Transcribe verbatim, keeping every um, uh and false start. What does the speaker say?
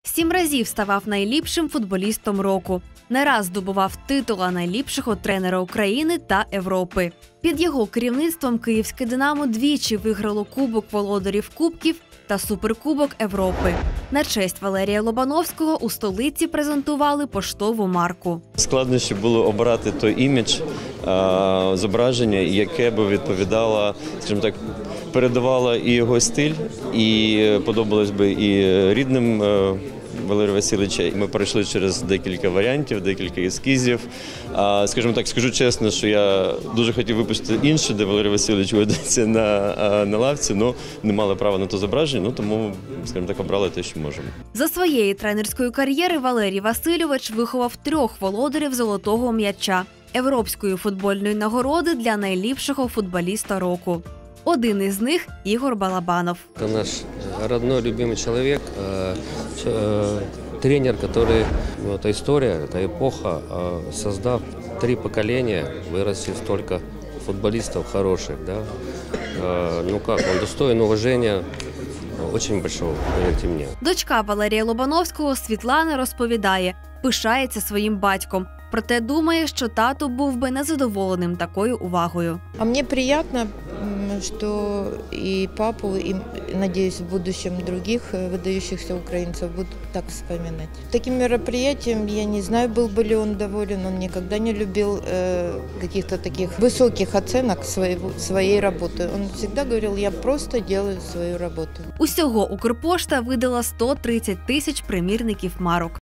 Сім разів ставав найліпшим футболістом року. Не раз здобував титула найліпшого тренера України та Європи. Під його керівництвом київське «Динамо» двічі виграло Кубок володарів Кубків та Суперкубок Європи. На честь Валерія Лобановського у столиці презентували поштову марку. Складніше було обрати той імідж, зображення, яке б відповідало, скажімо так, передавало і його стиль, і подобалось би і рідним Валерія Васильовича. І ми пройшли через декілька варіантів, декілька ескізів. Скажімо так, скажу чесно, що я дуже хотів випустити інше, де Валерій Васильович ведеться на, на лавці, але не мали права на то зображення, ну, тому, скажімо так, обрали те, що можемо. За своєї тренерської кар'єри Валерій Васильович виховав трьох володарів золотого м'яча – Європейської футбольної нагороди для найліпшого футболіста року. Один із них – Ігор Балабанов. Це наш родной, любимый человек, тренер, который, это история, это эпоха, создав три поколения, вырастил столько футболистов хороших, да, ну как, он достоин уважения очень большого, поверьте мне. Дочка Валерія Лобановського Світлана розповідає, пишається своїм батьком. Проте думає, що тато був би незадоволеним такою увагою. А мені приємно, що і папу, і, надіюсь, в будущем других выдающихся українців будуть так вспоминать. Таким мероприятием, я не знаю, был бы ли он доволен, он никогда не любил э, каких-то таких высоких оценок своего, своей работы. Он всегда говорил, я просто делаю свою работу. Усього Укрпошта видала сто тридцять тисяч примірників марок.